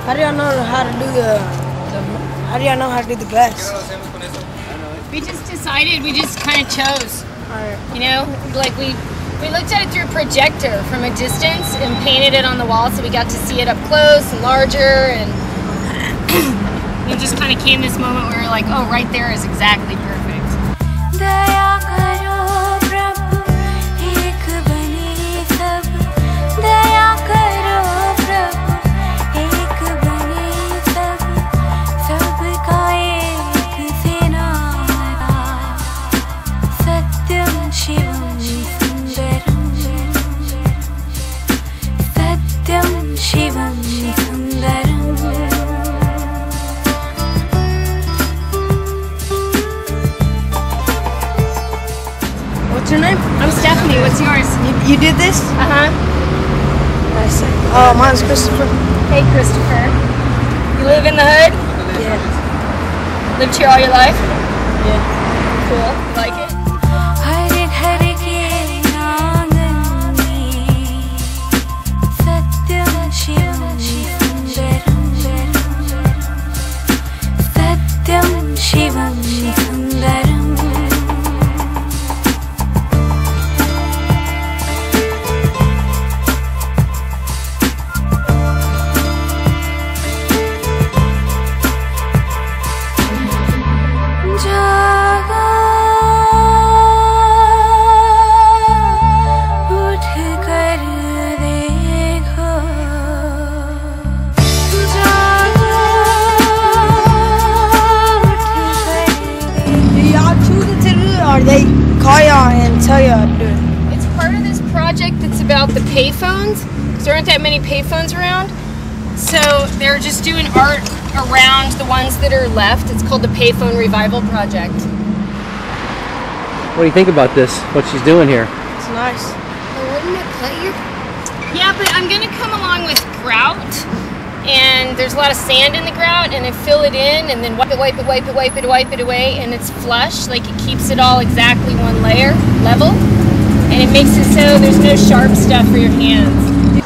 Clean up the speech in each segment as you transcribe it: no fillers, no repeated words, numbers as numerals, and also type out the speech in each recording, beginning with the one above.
How do y'all know how to do how do y'all know how to do the glass? We just decided, we just kind of chose. Alright. You know, like we looked at it through a projector from a distance and painted it on the wall so we got to see it up close and larger, and it just kind of came this moment where we were like, oh, right there is exactly perfect. What's your name? I'm Stefanie. What's yours? You did this? Uh-huh. Nice. Mine's Christopher. Hey, Christopher. You live in the hood? Yeah. Lived here all your life? Yeah. Cool. You like it? Or they call y'all and tell y'all to do it? It's part of this project that's about the payphones, because there aren't that many payphones around. So they're just doing art around the ones that are left. It's called the Payphone Revival Project. What do you think about this? What she's doing here? It's nice. Wouldn't it cut you? Yeah, but I'm gonna come along with grout, and there's a lot of sand in the grout, and then fill it in, and then wipe it away, and it's flush, like it keeps it all exactly one layer, level, and it makes it so there's no sharp stuff for your hands.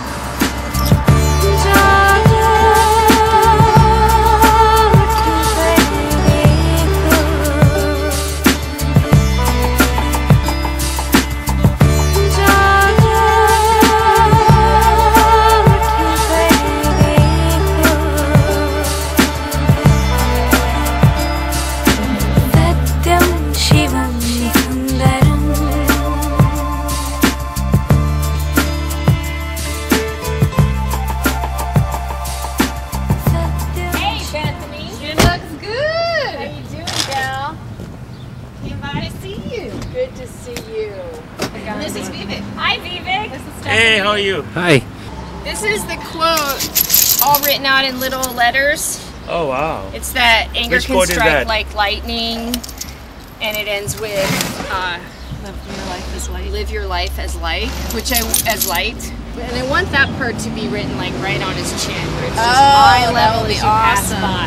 Good to see you. And this is Vivek. Hi, Vivek. This is Stefanie. Hey, how are you? Hi. This is the quote, all written out in little letters. Oh, wow. It's that anger Which can quote is strike that? like lightning, and it ends with live your life as light. Live your life as light, as light. And I want that part to be written like right on his chin, where it's just eye level as you pass by.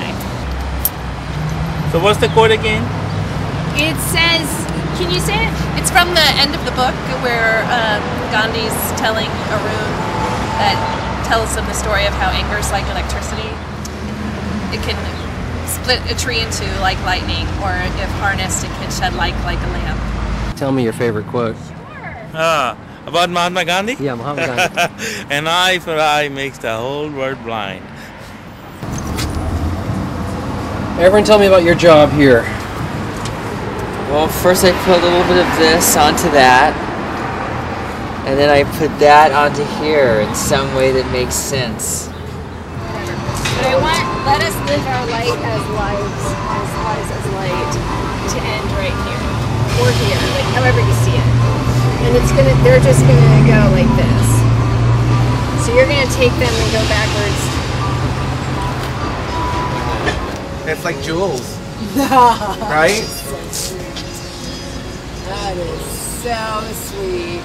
So what's the quote again? It says, can you say it? It's from the end of the book where Gandhi's telling Arun that tells him the story of how anger is like electricity. It can split a tree into like lightning, or if harnessed, it can shed light like a lamp. Tell me your favorite quote. About Mahatma Gandhi? Yeah, Mahatma Gandhi. An eye for eye makes the whole world blind. Everyone tell me about your job here. Well, first I put a little bit of this onto that, and then I put that onto here in some way that makes sense. But I want, let us live our light as lives, as light, to end right here, or here, like however you see it. And it's gonna, they're just gonna go like this. So you're gonna take them and go backwards. It's like jewels, right? That is so sweet.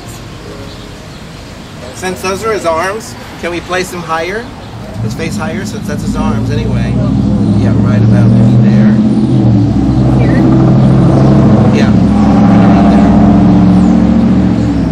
Since those are his arms, can we place him higher? His face higher, since that's his arms anyway. Yeah, right about there. Here? Yeah.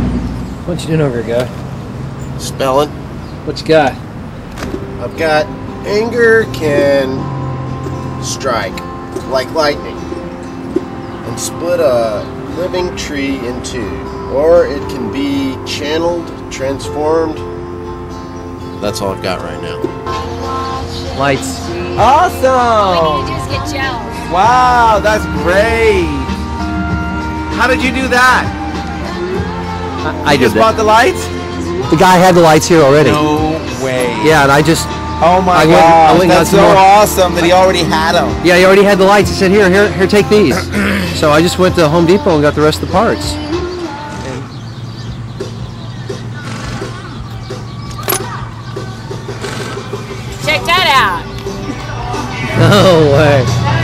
What you doing over here, guy? Spelling. What you got? I've got Anger can strike like lightning and split a living tree in two, or it can be channeled, transformed. That's all I've got right now. Lights. Awesome! You just get jealous. Wow, that's great. How did you do that? I You did just bought that. the lights? The guy had the lights here already. No way. Yeah, and I just. Oh my I god, went and got that's some so more. awesome that he already had them. Yeah, he already had the lights. He said, here, take these. So I just went to Home Depot and got the rest of the parts. Check that out. No way.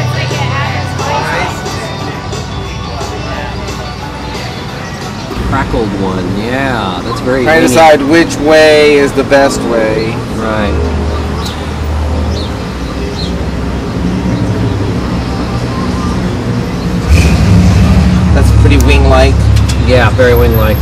Crackled one, yeah, that's very Trying to neat. decide which way is the best way. Right. That's pretty wing-like. Yeah, very wing-like.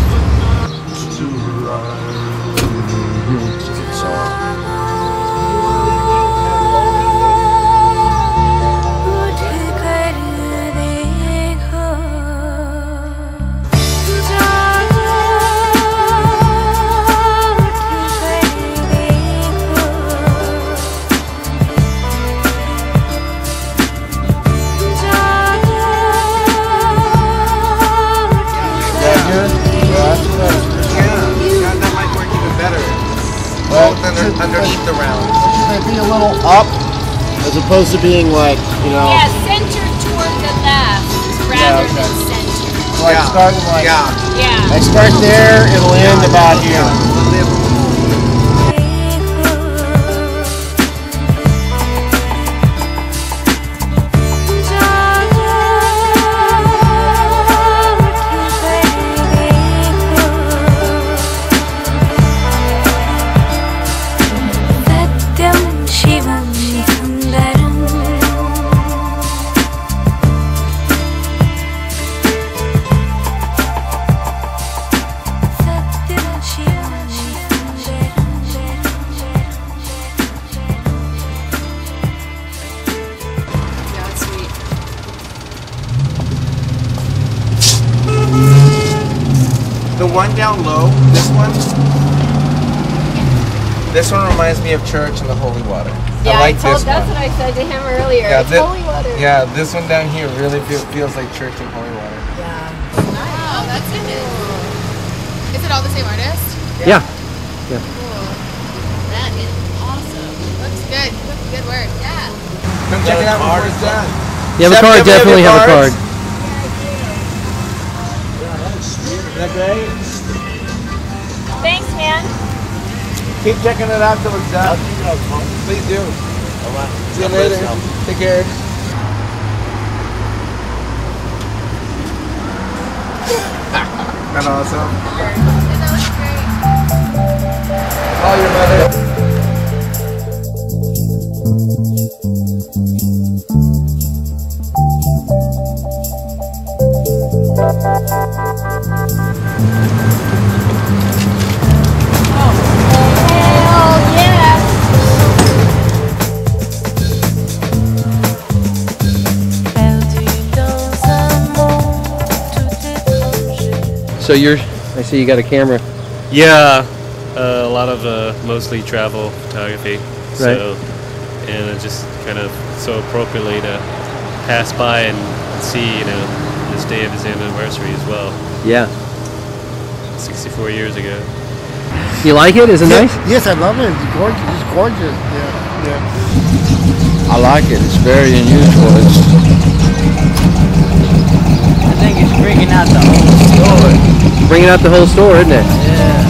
Underneath the round. Should they be a little up as opposed to being like, you know? Yeah, center toward the left rather than center. Like starting like. Yeah. I start there, it'll end about here. The one down low, this one reminds me of church and the holy water. Yeah, I like told, this that's one. what I said to him earlier. Yeah, It's holy water. Yeah, this one down here really feels like church and holy water. Wow, that's it. Is it all the same artist? Yeah. Cool. That is awesome. Looks good. Good work. Yeah. Come check it out before it's done. You have a card, definitely have a card. Is that great? Thanks, man. Keep checking it out till it's done. Please do. See you later. Take care. That's awesome. That looks great. Call your mother. Hell yeah. So I see you got a camera. Yeah, a lot of mostly travel photography. So, and it just kind of so appropriately to pass by and see, this day of his anniversary as well. Yeah. 64 years ago. You like it? Is it nice? Yes, I love it. It's gorgeous. It's gorgeous. Yeah. I like it. It's very unusual. I think it's bringing out the whole story. Bringing out the whole store, isn't it? Yeah.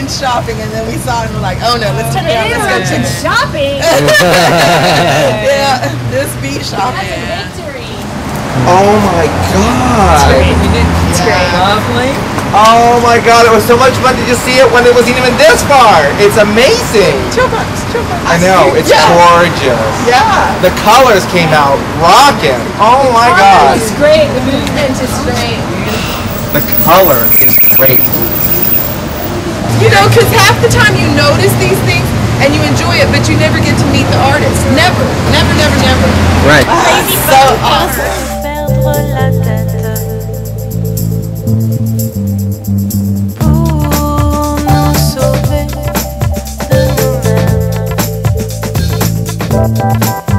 shopping, and then we saw it and we're like, oh no, let's turn around, let's go check it. Shopping. Yeah, this beach shopping. Victory. Oh my god. It's great. Lovely. Oh my god, it was so much fun to just see it when it wasn't even this far. It's amazing. Chill bucks. I know, it's gorgeous. Yeah. The colors came out rocking. Oh my god. It's great. The movement is great. The color is great. You know, because half the time you notice these things and you enjoy it, but you never get to meet the artist. Never. Right. So awesome. Pour nous sauver de nous-mêmes.